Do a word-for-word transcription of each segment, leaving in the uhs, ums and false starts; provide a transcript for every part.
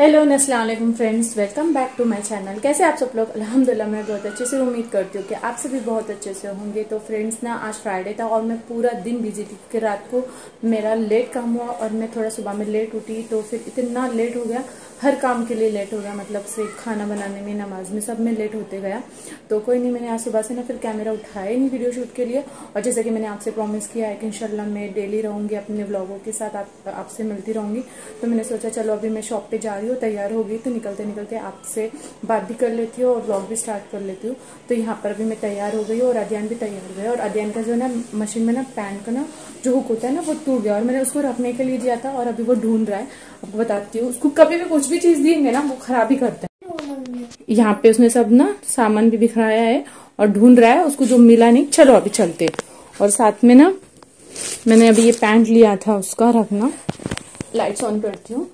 Hello अस्सलाम वालेकुम friends, welcome back to my channel. कैसे आप सब लोग? अल्हम्दुलिल्लाह मैं बहुत अच्छे से, उम्मीद करती हूँ कि आप सभी बहुत अच्छे से होंगे। तो फ्रेंड्स ना, आज फ्राइडे था और मैं पूरा दिन बिजी थी क्योंकि रात को मेरा लेट काम हुआ और मैं थोड़ा सुबह में लेट उठी, तो फिर इतना लेट हो गया, हर काम के लिए लेट हो गया, मतलब से खाना बनाने में, नमाज में, सब में लेट होते गया। तो कोई नहीं, मैंने आज सुबह से ना फिर कैमरा उठाया ही नहीं वीडियो शूट के लिए। और जैसे कि मैंने आपसे प्रॉमिस किया है कि इंशाल्लाह मैं डेली रहूंगी अपने व्लॉगों के साथ, आप आपसे मिलती रहूंगी। तो मैंने सोचा चलो अभी मैं शॉप पे जा रही हूँ, तैयार हो गई तो निकलते निकलते आपसे बात भी कर लेती हूँ और व्लॉग भी स्टार्ट कर लेती हूँ। तो यहाँ पर अभी मैं तैयार हो गई हूँ और अध्ययन भी तैयार हो गया। और अध्ययन का जो है ना मशीन में ना पैंट का ना जो हुक होता है ना वो टूट गया और मैंने उसको रखने के लिए दिया था और अभी वो ढूंढ रहा है। आपको बताती हूँ, उसको कभी भी कुछ भी चीज देंगे ना वो खराब ही करता है। यहाँ पे उसने सब ना सामान भी बिखराया है और ढूंढ रहा है, उसको जो मिला नहीं। चलो अभी चलते। और साथ में ना मैंने अभी ये पैंट लिया था उसका रखना, लाइट्स ऑन करती हूँ।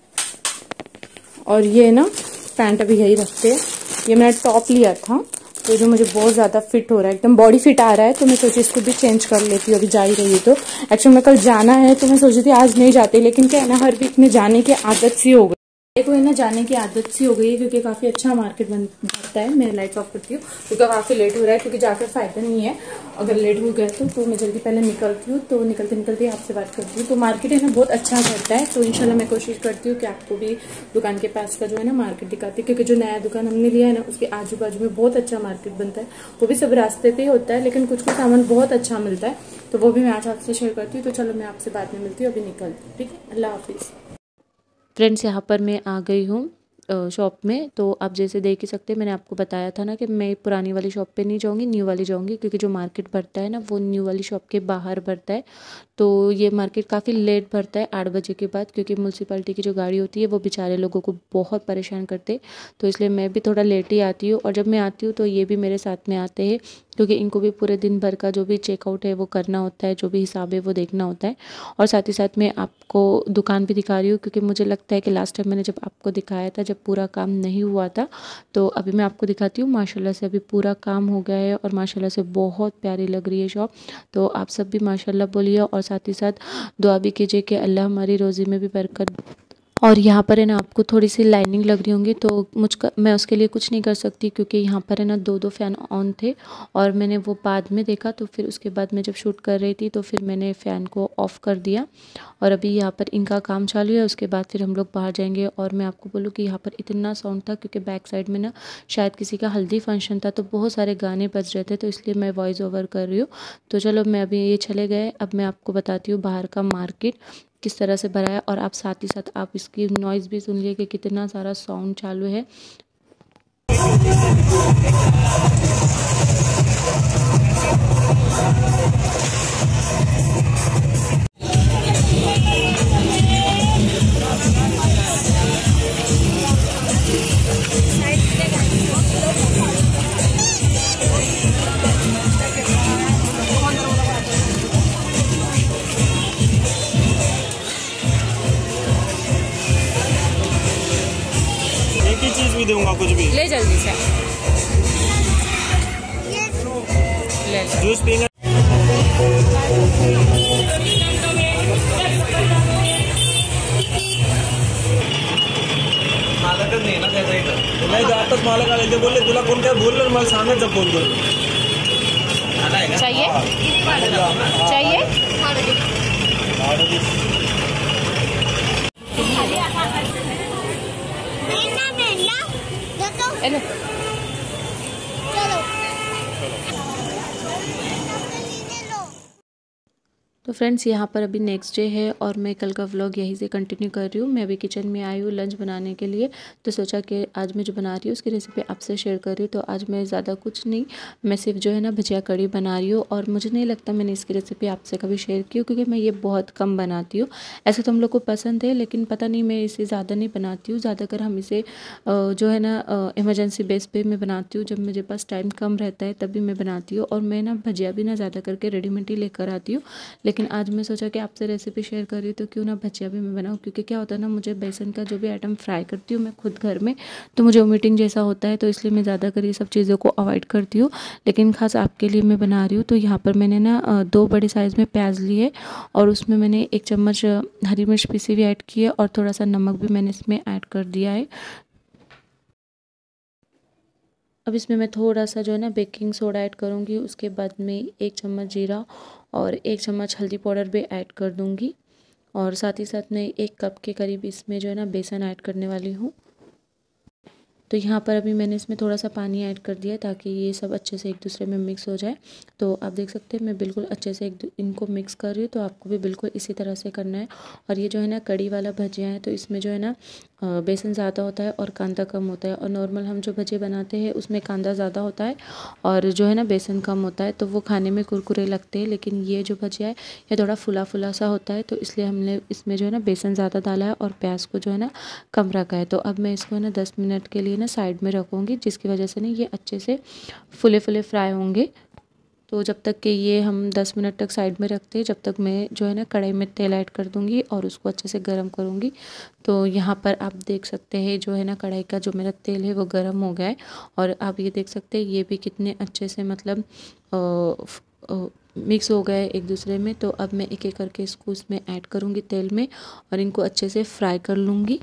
और ये ना पैंट अभी यही रखते हैं। ये मैंने टॉप लिया था तो जो मुझे बहुत ज्यादा फिट हो रहा है, एकदम बॉडी फिट आ रहा है, तो मैं सोची इसको भी चेंज कर लेती हूँ अभी जा ही रही है तो। एक्चुअली मैं कल जाना है तो मैं सोची थी आज नहीं जाती, लेकिन क्या है ना, हर वीक में जाने की आदत सी हो गई को है ना, जाने की आदत सी हो गई है क्योंकि काफी अच्छा मार्केट बनता है। मैं लाइट ऑफ करती हूँ क्योंकि काफी लेट हो रहा है, क्योंकि जाकर फायदा नहीं है अगर लेट हो गया तो, तो मैं जल्दी पहले निकलती हूँ। तो निकलते निकलते आपसे बात करती हूँ। तो मार्केट है ना बहुत अच्छा करता है, तो इंशाल्लाह मैं कोशिश करती हूँ कि आपको भी दुकान के पास का जो है ना मार्केट दिखाती हूँ, क्योंकि जो नया दुकान हमने लिया है ना उसके आजू बाजू में बहुत अच्छा मार्केट बनता है। वो भी सब रास्ते पे ही होता है, लेकिन कुछ कुछ सामान बहुत अच्छा मिलता है, तो वो भी मैं आज आपसे शेयर करती हूँ। तो चलो मैं आपसे बाद में मिलती हूँ, अभी निकलती हूँ। ठीक है, अल्लाह हाफिज। फ्रेंड्स, यहाँ पर मैं आ गई हूँ शॉप में। तो आप जैसे देख ही सकते हैं, मैंने आपको बताया था ना कि मैं पुरानी वाली शॉप पे नहीं जाऊँगी, न्यू वाली जाऊँगी, क्योंकि जो मार्केट भरता है ना वो न्यू वाली शॉप के बाहर भरता है। तो ये मार्केट काफ़ी लेट भरता है, आठ बजे के बाद, क्योंकि म्यूनसिपालिटी की जो गाड़ी होती है वो बेचारे लोगों को बहुत परेशान करते, तो इसलिए मैं भी थोड़ा लेट ही आती हूँ। और जब मैं आती हूँ तो ये भी मेरे साथ में आते हैं, क्योंकि इनको भी पूरे दिन भर का जो भी चेकआउट है वो करना होता है, जो भी हिसाब है वो देखना होता है। और साथ ही साथ मैं आपको दुकान भी दिखा रही हूँ, क्योंकि मुझे लगता है कि लास्ट टाइम मैंने जब आपको दिखाया था, जब पूरा काम नहीं हुआ था, तो अभी मैं आपको दिखाती हूँ। माशाल्लाह से अभी पूरा काम हो गया है और माशाल्लाह से बहुत प्यारी लग रही है शॉप। तो आप सब भी माशाल्लाह बोलिए और साथ ही साथ दुआ भी कीजिए कि अल्लाह हमारी रोज़ी में भी बरकत। और यहाँ पर है ना आपको थोड़ी सी लाइनिंग लग रही होंगी, तो मुझ मैं उसके लिए कुछ नहीं कर सकती, क्योंकि यहाँ पर है ना दो दो फ़ैन ऑन थे और मैंने वो बाद में देखा, तो फिर उसके बाद मैं जब शूट कर रही थी तो फिर मैंने फ़ैन को ऑफ़ कर दिया। और अभी यहाँ पर इनका काम चालू है, उसके बाद फिर हम लोग बाहर जाएंगे। और मैं आपको बोलूँ कि यहाँ पर इतना साउंड था, क्योंकि बैक साइड में ना शायद किसी का हल्दी फंक्शन था, तो बहुत सारे गाने बज रहे थे, तो इसलिए मैं वॉइस ओवर कर रही हूँ। तो चलो मैं अभी ये चले गए, अब मैं आपको बताती हूँ बाहर का मार्केट किस तरह से भरा है। और आप साथ ही साथ आप इसकी नॉइज़ भी सुन लिए कि कितना सारा साउंड चालू है। एक ही चीज भी दूंगा, कुछ भी ले जल्दी से ले जूस पीना। मालकच नाही ना त्याचा इथं, तुला इथं आताच मालक आले, ते बोलले तुला कोण काय बोललं, मला सांगायचं फोन करून। चाहिए चाहिए हेलो। तो फ्रेंड्स, यहाँ पर अभी नेक्स्ट डे है और मैं कल का व्लॉग यहीं से कंटिन्यू कर रही हूँ। मैं अभी किचन में आई हूँ लंच बनाने के लिए, तो सोचा कि आज मैं जो बना रही हूँ उसकी रेसिपी आपसे शेयर कर रही हूँ। तो आज मैं ज़्यादा कुछ नहीं, मैं सिर्फ जो है ना भजिया कड़ी बना रही हूँ। और मुझे नहीं लगता मैंने इसकी रेसिपी आपसे कभी शेयर की हो, क्योंकि मैं ये बहुत कम बनाती हूँ। ऐसे तो हम लोग को पसंद है, लेकिन पता नहीं मैं इसे ज़्यादा नहीं बनाती हूँ। ज़्यादातर हम इसे जो है ना इमरजेंसी बेस पे मैं बनाती हूँ, जब मेरे पास टाइम कम रहता है तभी मैं बनाती हूँ। और मैं ना भजिया भी ना ज़्यादा करके रेडीमेड ही लेकर आती हूँ, लेकिन आज मैं सोचा कि आपसे रेसिपी शेयर कर रही हूँ तो क्यों ना भजिया भी मैं बनाऊँ, क्योंकि क्या होता है ना, मुझे बेसन का जो भी आइटम फ्राई करती हूँ मैं खुद घर में, तो मुझे वोमिटिंग जैसा होता है, तो इसलिए मैं ज़्यादातर ये सब चीज़ों को अवॉइड करती हूँ। लेकिन खास आपके लिए मैं बना रही हूँ। तो यहाँ पर मैंने ना दो बड़े साइज़ में प्याज लिए और उसमें मैंने एक चम्मच हरी मिर्च पीसी हुई ऐड की है और थोड़ा सा नमक भी मैंने इसमें ऐड कर दिया है। अब इसमें मैं थोड़ा सा जो है ना बेकिंग सोडा ऐड करूँगी, उसके बाद में एक चम्मच जीरा और एक चम्मच हल्दी पाउडर भी ऐड कर दूँगी और साथ ही साथ मैं एक कप के करीब इसमें जो है ना बेसन ऐड करने वाली हूँ। तो यहाँ पर अभी मैंने इसमें थोड़ा सा पानी ऐड कर दिया ताकि ये सब अच्छे से एक दूसरे में मिक्स हो जाए। तो आप देख सकते हैं मैं बिल्कुल अच्छे से एक इनको मिक्स कर रही हूँ, तो आपको भी बिल्कुल इसी तरह से करना है। और ये जो है ना कड़ी वाला भजिया है, तो इसमें जो है ना बेसन ज़्यादा होता है और कांदा कम होता है। और नॉर्मल हम जो भजिए बनाते हैं उसमें कांदा ज़्यादा होता है और जो है ना बेसन कम होता है, तो वो खाने में कुरकुरे लगते हैं। लेकिन ये जो भजिया है ये थोड़ा फुला फुला सा होता है, तो इसलिए हमने इसमें जो है ना बेसन ज़्यादा डाला है और प्याज को जो है ना कम रखा है। तो अब मैं इसको है ना दस मिनट के लिए ना साइड में रखूँगी, जिसकी वजह से ना ये अच्छे से फुले फुले फ्राई होंगे। तो जब तक कि ये हम दस मिनट तक साइड में रखते हैं, जब तक मैं जो है ना कढ़ाई में तेल ऐड कर दूँगी और उसको अच्छे से गर्म करूँगी। तो यहाँ पर आप देख सकते हैं जो है ना कढ़ाई का जो मेरा तेल है वो गर्म हो गया है और आप ये देख सकते हैं ये भी कितने अच्छे से मतलब मिक्स हो गए एक दूसरे में। तो अब मैं एक एक करके इसको उसमें ऐड करूँगी तेल में और इनको अच्छे से फ्राई कर लूँगी।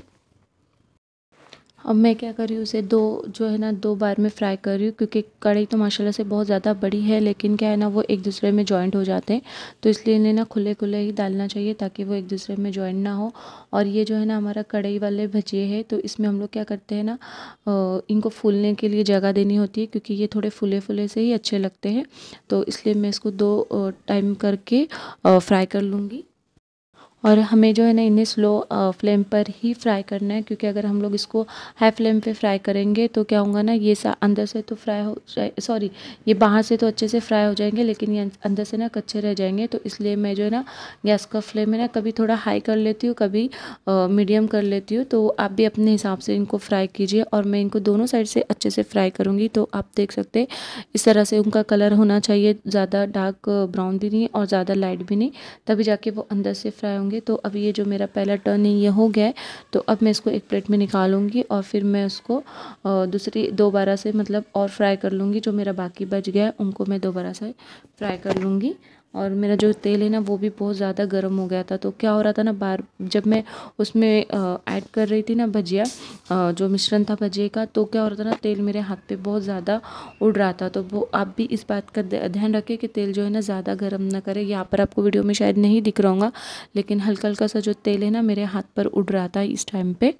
अब मैं क्या कर रही हूँ, उसे दो जो है ना दो बार में फ्राई कर रही हूँ, क्योंकि कढ़ाई तो माशाल्लाह से बहुत ज़्यादा बड़ी है, लेकिन क्या है ना वो एक दूसरे में जॉइंट हो जाते हैं। तो इसलिए इन्हें ना खुले खुले ही डालना चाहिए ताकि वो एक दूसरे में जॉइंट ना हो। और ये जो है ना हमारा कढ़ाई वाले भजिए है, तो इसमें हम लोग क्या करते हैं ना इनको फूलने के लिए जगह देनी होती है, क्योंकि ये थोड़े फूले फूले से ही अच्छे लगते हैं। तो इसलिए मैं इसको दो टाइम करके फ्राई कर लूँगी। और हमें जो है ना इन्हें स्लो फ्लेम पर ही फ्राई करना है, क्योंकि अगर हम लोग इसको हाई फ्लेम पे फ्राई करेंगे तो क्या होगा ना, ये सा अंदर से तो फ्राई हो जाए, सॉरी ये बाहर से तो अच्छे से फ्राई हो जाएंगे लेकिन ये अंदर से ना कच्चे रह जाएंगे। तो इसलिए मैं जो है ना गैस का फ्लेम है ना कभी थोड़ा हाई कर लेती हूँ, कभी मीडियम कर लेती हूँ। तो आप भी अपने हिसाब से इनको फ्राई कीजिए और मैं इनको दोनों साइड से अच्छे से फ्राई करूँगी। तो आप देख सकते हैं इस तरह से उनका कलर होना चाहिए, ज़्यादा डार्क ब्राउन भी नहीं और ज़्यादा लाइट भी नहीं, तभी जाके वो अंदर से फ्राई होंगे। तो अब ये जो मेरा पहला टर्न है ये हो गया है, तो अब मैं इसको एक प्लेट में निकालूंगी और फिर मैं उसको दूसरी दोबारा से मतलब और फ्राई कर लूँगी। जो मेरा बाकी बच गया है उनको मैं दोबारा से फ्राई कर लूँगी। और मेरा जो तेल है ना वो भी बहुत ज़्यादा गर्म हो गया था, तो क्या हो रहा था ना, बार जब मैं उसमें ऐड कर रही थी ना भजिया, जो मिश्रण था भजिए का, तो क्या हो रहा था ना तेल मेरे हाथ पे बहुत ज़्यादा उड़ रहा था। तो वो आप भी इस बात का ध्यान रखें कि तेल जो है ना ज़्यादा गर्म ना करे। यहाँ पर आपको वीडियो में शायद नहीं दिख रहा होगा, लेकिन हल्का हल्का सा जो तेल है ना मेरे हाथ पर उड़ रहा था इस टाइम पे।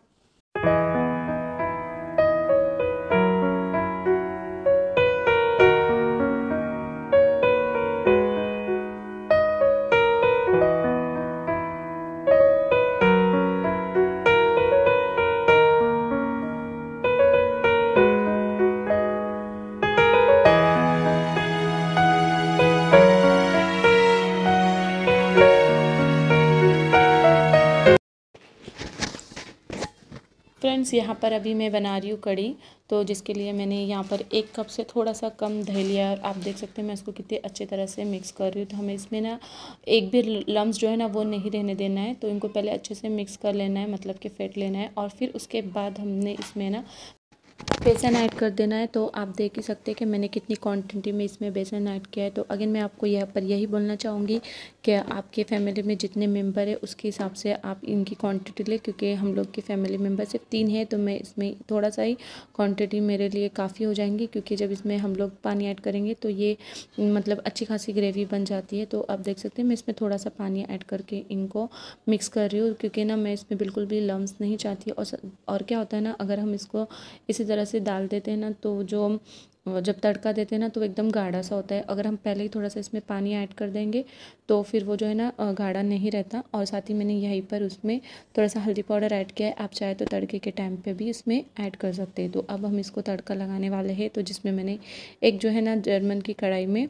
फ्रेंड्स यहाँ पर अभी मैं बना रही हूँ कड़ी, तो जिसके लिए मैंने यहाँ पर एक कप से थोड़ा सा कम दही लिया है और आप देख सकते हैं मैं इसको कितने अच्छे तरह से मिक्स कर रही हूँ। तो हमें इसमें ना एक भी लम्स जो है ना वो नहीं रहने देना है, तो इनको पहले अच्छे से मिक्स कर लेना है, मतलब कि फेंट लेना है और फिर उसके बाद हमने इसमें ना बेसन ऐड कर देना है। तो आप देख ही सकते हैं कि मैंने कितनी क्वांटिटी में इसमें बेसन ऐड किया है। तो अगेन मैं आपको यहाँ पर यही बोलना चाहूँगी कि आपके फैमिली में जितने मेंबर है उसके हिसाब से आप इनकी क्वांटिटी लें, क्योंकि हम लोग की फैमिली मेंबर सिर्फ तीन है, तो मैं इसमें थोड़ा सा ही क्वांटिटी मेरे लिए काफ़ी हो जाएंगी, क्योंकि जब इसमें हम लोग पानी ऐड करेंगे तो ये मतलब अच्छी खासी ग्रेवी बन जाती है। तो आप देख सकते हैं मैं इसमें थोड़ा सा पानी ऐड करके इनको मिक्स कर रही हूँ, क्योंकि ना मैं इसमें बिल्कुल भी लम्स नहीं चाहती। और और क्या होता है ना, अगर हम इसको इसी तरह से डाल देते हैं ना, तो जो जब तड़का देते हैं ना तो एकदम गाढ़ा सा होता है। अगर हम पहले ही थोड़ा सा इसमें पानी ऐड कर देंगे तो फिर वो जो है ना गाढ़ा नहीं रहता। और साथ ही मैंने यहीं पर उसमें थोड़ा सा हल्दी पाउडर ऐड किया है, आप चाहे तो तड़के के टाइम पे भी इसमें ऐड कर सकते हैं। तो अब हम इसको तड़का लगाने वाले हैं, तो जिसमें मैंने एक जो है ना जर्मन की कढ़ाई में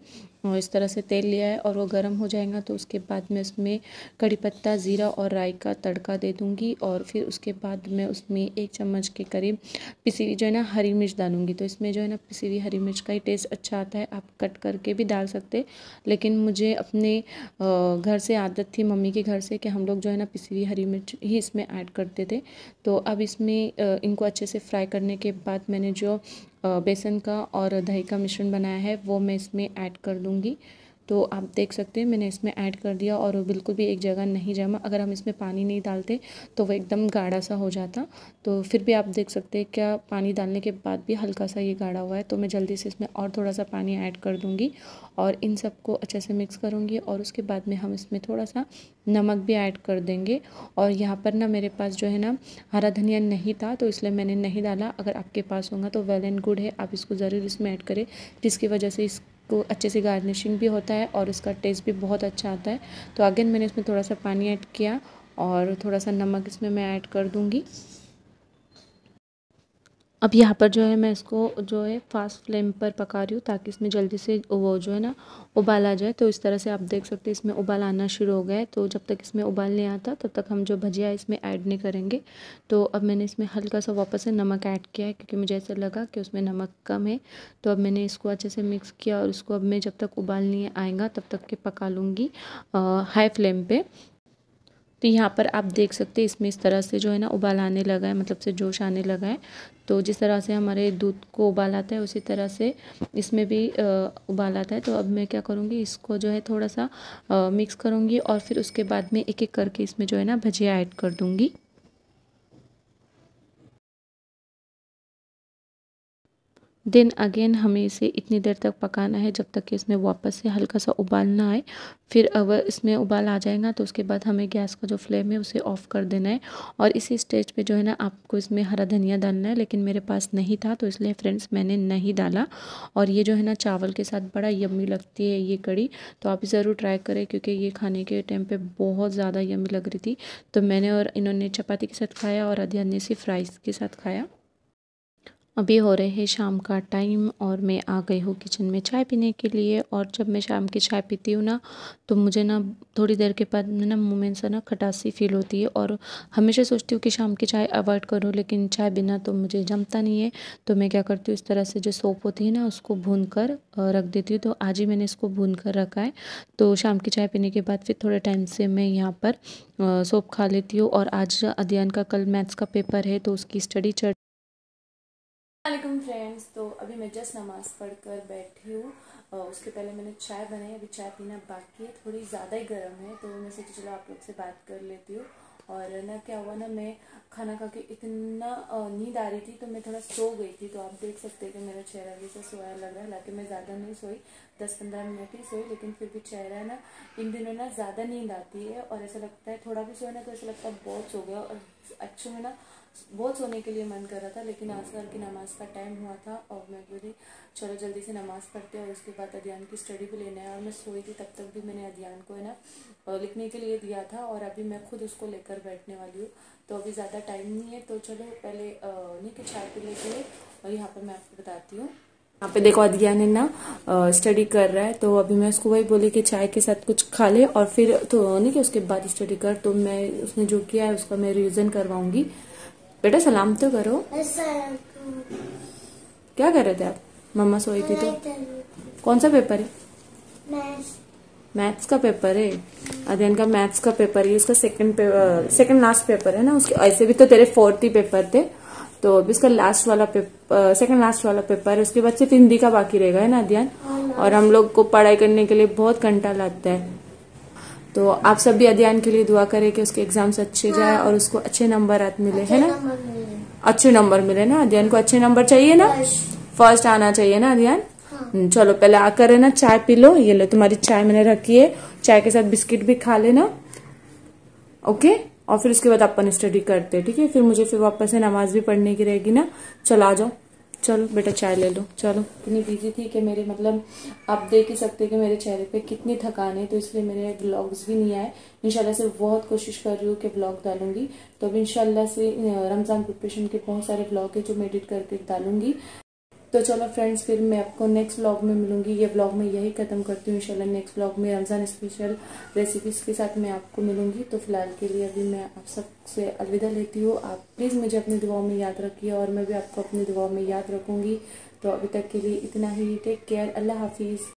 और इस तरह से तेल लिया है और वो गर्म हो जाएगा तो उसके बाद मैं उसमें कड़ी पत्ता, ज़ीरा और राई का तड़का दे दूँगी। और फिर उसके बाद मैं उसमें एक चम्मच के करीब पिसी हुई जो है ना हरी मिर्च डालूँगी। तो इसमें जो है ना पिसी हुई हरी मिर्च का ही टेस्ट अच्छा आता है, आप कट करके भी डाल सकते, लेकिन मुझे अपने घर से आदत थी, मम्मी के घर से, कि हम लोग जो है ना पिसी हुई हरी मिर्च ही इसमें ऐड करते थे। तो अब इसमें इनको अच्छे से फ्राई करने के बाद मैंने जो बेसन का और दही का मिश्रण बनाया है वो मैं इसमें ऐड कर दूंगी। तो आप देख सकते हैं मैंने इसमें ऐड कर दिया और वो बिल्कुल भी एक जगह नहीं जमा। अगर हम इसमें पानी नहीं डालते तो वो एकदम गाढ़ा सा हो जाता। तो फिर भी आप देख सकते हैं क्या पानी डालने के बाद भी हल्का सा ये गाढ़ा हुआ है। तो मैं जल्दी से इसमें और थोड़ा सा पानी ऐड कर दूँगी और इन सबको अच्छे से मिक्स करूँगी। और उसके बाद में हम इसमें थोड़ा सा नमक भी ऐड कर देंगे। और यहाँ पर ना मेरे पास जो है ना हरा धनिया नहीं था तो इसलिए मैंने नहीं डाला। अगर आपके पास होगा तो वेल एंड गुड है, आप इसको ज़रूर इसमें ऐड करें, जिसकी वजह से इसको अच्छे से गार्निशिंग भी होता है और इसका टेस्ट भी बहुत अच्छा आता है। तो अगेन मैंने इसमें थोड़ा सा पानी ऐड किया और थोड़ा सा नमक इसमें मैं ऐड कर दूँगी। अब यहाँ पर जो है मैं इसको जो है फास्ट फ्लेम पर पका रही हूँ ताकि इसमें जल्दी से वो जो है ना उबाल आ जाए। तो इस तरह से आप देख सकते हैं इसमें उबाल आना शुरू हो गया है। तो जब तक इसमें उबाल नहीं आता तब तक हम जो भजिया है इसमें ऐड नहीं करेंगे। तो अब मैंने इसमें हल्का सा वापस से नमक ऐड किया है क्योंकि मुझे ऐसा लगा कि उसमें नमक कम है। तो अब मैंने इसको अच्छे से मिक्स किया और इसको अब मैं जब तक उबाल नहीं आएगा तब तक के पका लूँगी हाई फ्लेम पर। तो यहाँ पर आप देख सकते हैं इसमें इस तरह से जो है ना उबाल आने लगा है, मतलब से जोश आने लगा है। तो जिस तरह से हमारे दूध को उबाल आता है उसी तरह से इसमें भी उबाल आता है। तो अब मैं क्या करूँगी, इसको जो है थोड़ा सा मिक्स करूँगी और फिर उसके बाद में एक एक करके इसमें जो है ना भजिया ऐड कर दूँगी। देन अगेन हमें इसे इतनी देर तक पकाना है जब तक कि इसमें वापस से हल्का सा उबाल ना आए। फिर अगर इसमें उबाल आ जाएगा तो उसके बाद हमें गैस का जो फ्लेम है उसे ऑफ़ कर देना है। और इसी स्टेज पे जो है ना आपको इसमें हरा धनिया डालना है, लेकिन मेरे पास नहीं था तो इसलिए फ्रेंड्स मैंने नहीं डाला। और ये जो है ना चावल के साथ बड़ा यम्मी लगती है ये कड़ी, तो आप ज़रूर ट्राई करें क्योंकि ये खाने के टाइम पर बहुत ज़्यादा यम्मी लग रही थी। तो मैंने और इन्होंने चपाती के साथ खाया और अदिया ने सिर्फ राइस के साथ खाया। अभी हो रहे हैं शाम का टाइम और मैं आ गई हूँ किचन में चाय पीने के लिए। और जब मैं शाम की चाय पीती हूँ ना तो मुझे ना थोड़ी देर के बाद ना मुँह में से ना खटासी फील होती है और हमेशा सोचती हूँ कि शाम की चाय अवॉइड करूँ, लेकिन चाय बिना तो मुझे जमता नहीं है। तो मैं क्या करती हूँ, इस तरह से जो सोप होती है ना उसको भून कर रख देती हूँ। तो आज ही मैंने इसको भून कर रखा है। तो शाम की चाय पीने के बाद फिर थोड़े टाइम से मैं यहाँ पर सोप खा लेती हूँ। और आज अदियान का कल मैथ्स का पेपर है तो उसकी स्टडी चल वालेकुम फ्रेंड्स। तो अभी मैं जस्ट नमाज़ पढ़कर बैठी हूँ। उसके पहले मैंने चाय बनाई, अभी चाय पीना बाकी है, थोड़ी ज़्यादा ही गर्म है तो मैं सोची चलो आप लोग से बात कर लेती हूँ। और ना क्या हुआ ना, मैं खाना खा के इतना नींद आ रही थी तो मैं थोड़ा सो गई थी। तो आप देख सकते हैं कि मेरा चेहरा भी से सोया लग रहा है, हालांकि मैं ज़्यादा नहीं सोई, दस पंद्रह मिनट ही सोई, लेकिन फिर भी चेहरा है ना इन दिनों ना ज़्यादा नींद आती है और ऐसा लगता है थोड़ा भी सोए ना तो ऐसा लगता है बहुत सो गया। और एक्चुअली में ना बहुत सोने के लिए मन कर रहा था, लेकिन आसर की नमाज़ का टाइम हुआ था और मैं बोली चलो जल्दी से नमाज़ पढ़ते और उसके बाद अदियान की स्टडी भी लेना है। और मैं सोई थी तब तक भी मैंने अदियान को है ना लिखने के लिए दिया था और अभी मैं खुद उसको लेकर बैठने वाली हूँ। तो अभी ज़्यादा टाइम नहीं है तो चलो पहले नहीं कि चाय पी लेते हैं। और यहाँ पर मैं आपको बताती हूँ, यहाँ पे देखो अदियान है ना स्टडी कर रहा है। तो अभी मैं उसको वही बोली कि चाय के साथ कुछ खा ले और फिर तो नहीं कि उसके बाद स्टडी कर। तो मैं उसने जो किया है उसका मैं रिविजन करवाऊंगी। बेटा सलाम तो करो। क्या कर रहे थे आप? मम्मा सोई थी तो। कौन सा पेपर है? मैथ्स। मैथ्स का पेपर है अध्ययन का, मैथ्स का पेपर है उसका second paper, second last paper है ना उसके। ऐसे भी तो तेरे फोर्थ ही पेपर थे तो अभी इसका लास्ट वाला पेपर, सेकंड लास्ट वाला पेपर है। उसके बाद सिर्फ हिंदी का बाकी रहेगा है ना अध्ययन। और हम लोग को पढ़ाई करने के लिए बहुत घंटा लगता है। तो आप सब भी अध्ययन के लिए दुआ करें कि उसके एग्जाम्स अच्छे हाँ। जाए और उसको अच्छे नंबर मिले है ना, अच्छे नंबर मिले ना। अध्ययन को अच्छे नंबर चाहिए ना, फर्स्ट आना चाहिए ना अध्ययन। हाँ। चलो पहले आकर है ना चाय पी लो, ये लो तुम्हारी चाय मैंने रखी है, चाय के साथ बिस्किट भी खा लेना ओके। और फिर उसके बाद अपन स्टडी करते हैं ठीक है। फिर मुझे फिर वापस से नमाज भी पढ़ने की रहेगी ना। चलो आ जाओ, चलो बेटा चाय ले लो चलो। इतनी बिजी थी कि मेरे मतलब आप देख ही सकते कि मेरे चेहरे पे कितनी थकान है, तो इसलिए मेरे व्लॉग्स भी नहीं आए। इंशाल्लाह से बहुत कोशिश कर रही हूँ कि व्लॉग डालूंगी। तो अब इंशाल्लाह से रमजान प्रिपरेशन के बहुत सारे व्लॉग है जो मैं एडिट करके डालूंगी। तो चलो फ्रेंड्स, फिर मैं आपको नेक्स्ट व्लॉग में मिलूंगी। ये व्लॉग मैं यही खत्म करती हूँ। इंशाल्लाह नेक्स्ट व्लॉग में रमज़ान स्पेशल रेसिपीज़ के साथ मैं आपको मिलूंगी। तो फिलहाल के लिए अभी मैं आप सबसे अलविदा लेती हूँ। आप प्लीज़ मुझे अपनी दुआओं में याद रखिए और मैं भी आपको अपनी दुआओं में याद रखूँगी। तो अभी तक के लिए इतना ही। Take care. अल्लाह हाफिज़।